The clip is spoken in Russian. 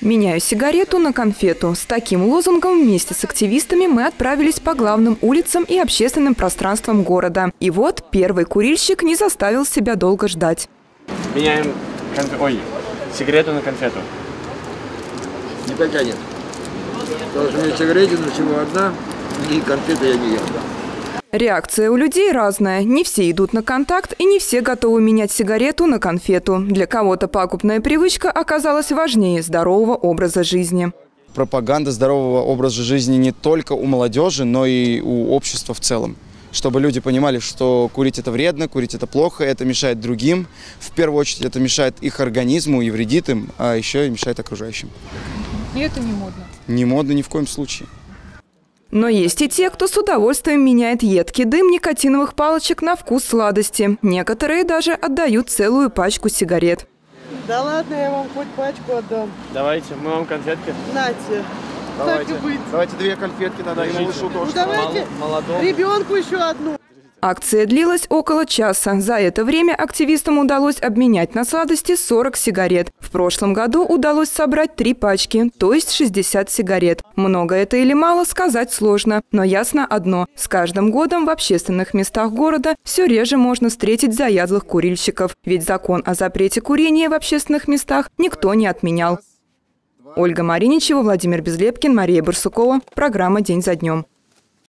«Меняю сигарету на конфету». С таким лозунгом вместе с активистами мы отправились по главным улицам и общественным пространствам города. И вот первый курильщик не заставил себя долго ждать. Меняем сигарету на конфету. Не потянет. Потому что у меня сигаретина всего одна, и конфеты я не ем. Реакция у людей разная. Не все идут на контакт и не все готовы менять сигарету на конфету. Для кого-то покупная привычка оказалась важнее здорового образа жизни. Пропаганда здорового образа жизни не только у молодежи, но и у общества в целом. Чтобы люди понимали, что курить это вредно, курить это плохо, это мешает другим. В первую очередь это мешает их организму и вредит им, а еще и мешает окружающим. И это не модно? Не модно ни в коем случае. Но есть и те, кто с удовольствием меняет едкий дым никотиновых палочек на вкус сладости. Некоторые даже отдают целую пачку сигарет. Да ладно, я вам хоть пачку отдам. Давайте, мы вам конфетки. Нате. Давайте. Так и быть. Давайте 2 конфетки надо, и малышу тоже. Ну давайте ребенку еще одну. Акция длилась около часа. За это время активистам удалось обменять на сладости 40 сигарет. В прошлом году удалось собрать 3 пачки, то есть 60 сигарет. Много это или мало, сказать сложно. Но ясно одно – с каждым годом в общественных местах города все реже можно встретить заядлых курильщиков. Ведь закон о запрете курения в общественных местах никто не отменял. Ольга Мариничева, Владимир Безлепкин, Мария Барсукова. Программа «День за днем».